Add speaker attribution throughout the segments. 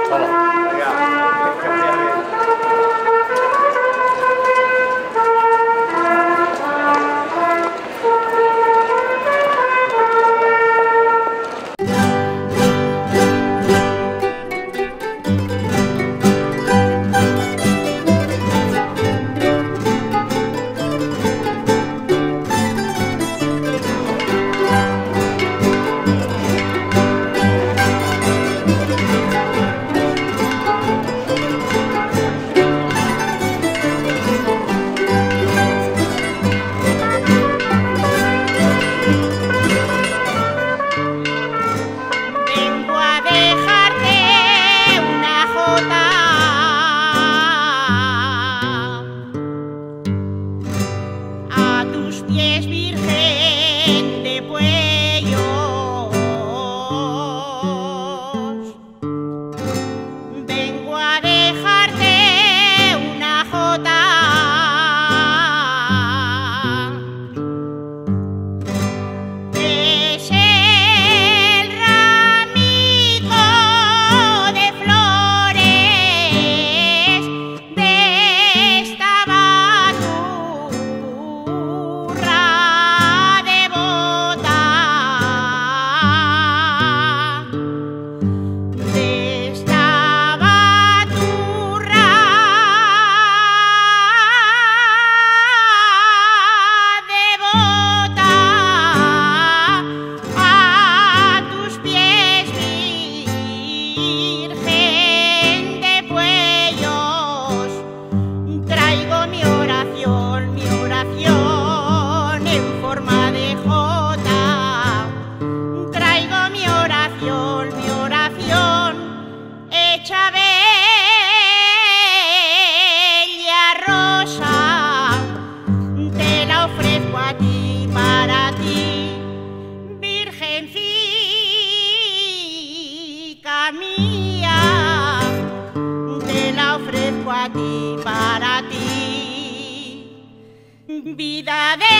Speaker 1: Vida de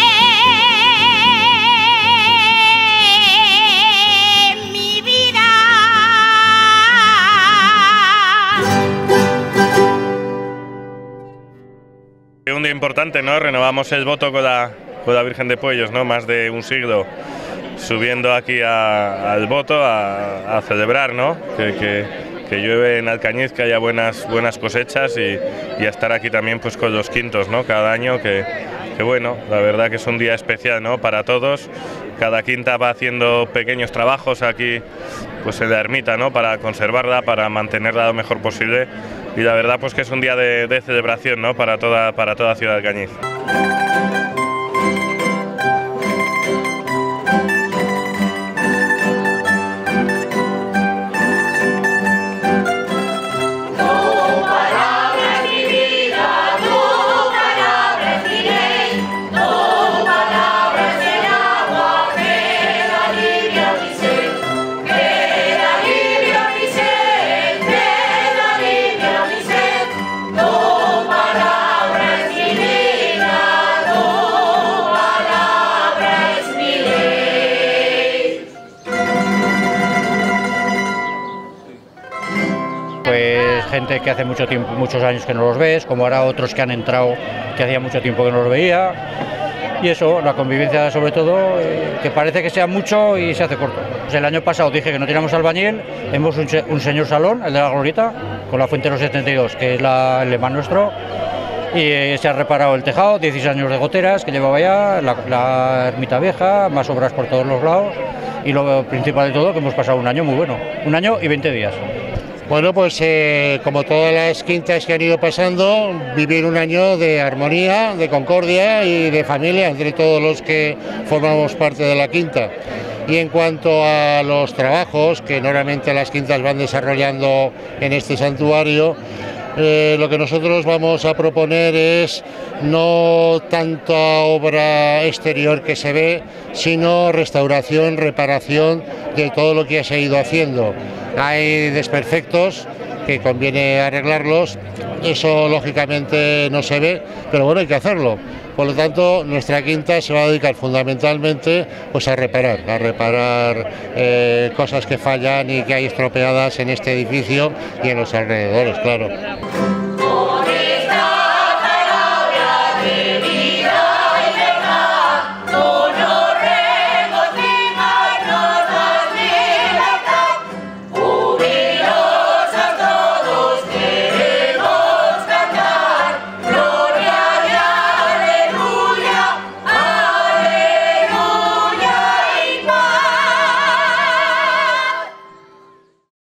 Speaker 1: mi vida.
Speaker 2: Un día importante, ¿no? Renovamos el voto con la Virgen de Pueyos, ¿no? Más de un siglo subiendo aquí al voto a celebrar, ¿no? Que llueve en Alcañiz, que haya buenas cosechas y a estar aquí también pues con los quintos, ¿no? Cada año que bueno, la verdad que es un día especial, ¿no? Para todos. Cada quinta va haciendo pequeños trabajos aquí pues en la ermita, ¿no? Para conservarla, para mantenerla lo mejor posible, y la verdad pues que es un día de celebración, ¿no? Para toda Ciudad de Alcañiz.
Speaker 3: Pues gente que hace muchos años que no los ves, como ahora otros que han entrado que hacía mucho tiempo que no los veía, y eso, la convivencia sobre todo, que parece que sea mucho y se hace corto. Pues el año pasado dije que no teníamos albañil, hemos un señor salón, el de la Glorieta, con la Fuente de los 72, que es el lema nuestro, y se ha reparado el tejado, 16 años de goteras que llevaba ya, la ermita vieja, más obras por todos los lados, y lo principal de todo, que hemos pasado un año muy bueno, un año y 20 días.
Speaker 4: Bueno, pues como todas las quintas que han ido pasando, vivir un año de armonía, de concordia y de familia entre todos los que formamos parte de la quinta. Y en cuanto a los trabajos que normalmente las quintas van desarrollando en este santuario, lo que nosotros vamos a proponer es no tanta obra exterior que se ve, sino restauración, reparación de todo lo que se ha ido haciendo. Hay desperfectos que conviene arreglarlos. Eso lógicamente no se ve, pero bueno, hay que hacerlo. Por lo tanto, nuestra quinta se va a dedicar fundamentalmente pues a reparar cosas que fallan y que hay estropeadas en este edificio y en los alrededores, claro.